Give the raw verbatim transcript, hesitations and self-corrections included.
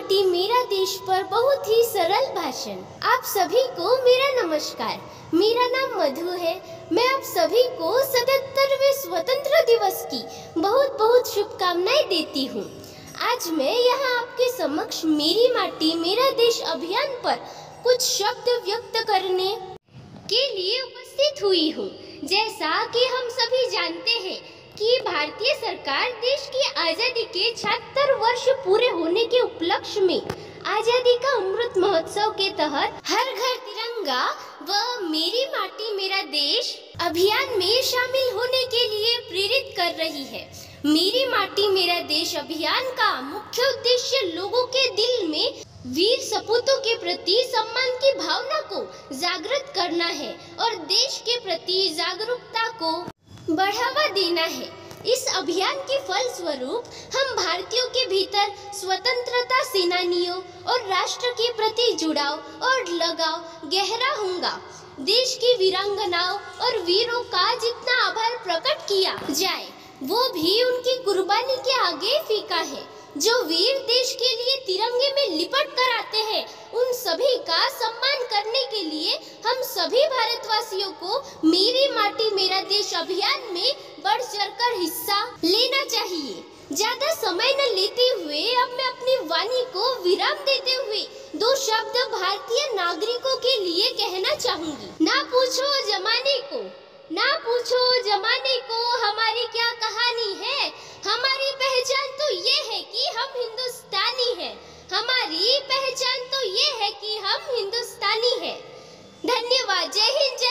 माटी मेरा देश पर बहुत ही सरल भाषण। आप सभी को मेरा नमस्कार। मेरा नाम मधु है। मैं आप सभी को सतहत्तरवें स्वतंत्र दिवस की बहुत बहुत शुभकामनाएं देती हूँ। आज मैं यहाँ आपके समक्ष मेरी माटी मेरा देश अभियान पर कुछ शब्द व्यक्त करने के लिए उपस्थित हुई हूँ। जैसा कि हम सभी जानते हैं कि भारतीय सरकार देश की आज़ादी के छिहत्तर वर्ष पूरे होने के उपलक्ष्य में आज़ादी का अमृत महोत्सव के तहत हर घर तिरंगा व मेरी माटी मेरा देश अभियान में शामिल होने के लिए प्रेरित कर रही है। मेरी माटी मेरा देश अभियान का मुख्य उद्देश्य लोगों के दिल में वीर सपूतों के प्रति सम्मान की भावना को जागृत करना है और देश के प्रति जागरूकता को बढ़ावा देना है। इस अभियान के फल स्वरूप हम भारतीयों के भीतर स्वतंत्रता सेनानियों और राष्ट्र के प्रति जुड़ाव और लगाव गहरा होगा। देश की वीरांगनाओं और वीरों का जितना आभार प्रकट किया जाए वो भी उनकी कुर्बानी के आगे फीका है। जो वीर देश के लिए तिरंगे में लिपट कर आते हैं उन सभी का सम्मान करने के लिए हम सभी भारतवासियों को मेरी माटी मेरा देश अभियान में बढ़ चढ़कर हिस्सा लेना चाहिए। ज्यादा समय न लेते हुए अब मैं अपनी वाणी को विराम देते हुए दो शब्द भारतीय नागरिकों के लिए कहना चाहूंगी। ना पूछो जमाने को ना पूछो जमाने को हमारी क्या कहानी है। हमारी पहचान तो ये है कि हम हिंदुस्तानी हैं। हमारी पहचान तो ये है कि हम हिंदुस्तानी हैं। धन्यवाद। जय हिंद।